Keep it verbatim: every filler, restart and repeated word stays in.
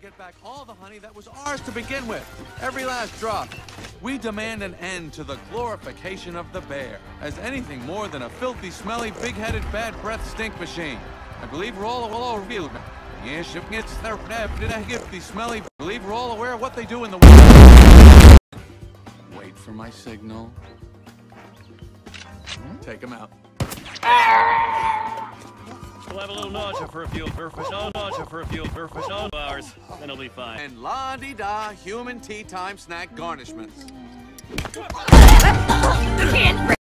get back all the honey that was ours to begin with. Every last drop. We demand an end to the glorification of the bear as anything more than a filthy, smelly, big-headed, bad breath stink machine. I believe we're all, all reviewed. Yes, if it's their did I give the smelly? I believe we're all aware of what they do in the world. Wait for my signal. Take him out. We'll have a little nausea for a few no nausea for a few no hours, then it'll be fine. And la-di-da, human tea time snack garnishments.